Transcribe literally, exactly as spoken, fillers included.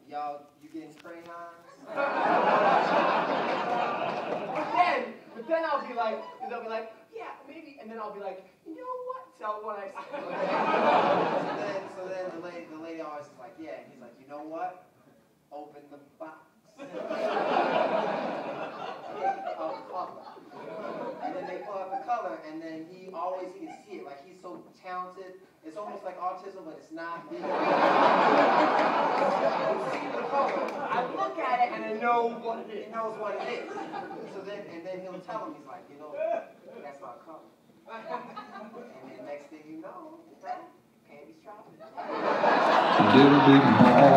y'all, you getting crayons? But then, but then I'll be like, they'll be like, yeah, maybe, and then I'll be like, you know what? Tell when I. so then, so then the lady, the lady always is like, yeah. And he's like, you know what? Open the box. Of color. And then they pull out the color, and then he always can see it. Like he's so talented. It's almost like autism, but it's not. You see the color. I look at it and I know what it is. He knows what it is. So then, and then he'll tell him, he's like, you know, that's our color. And then next thing you know, candy strawberry.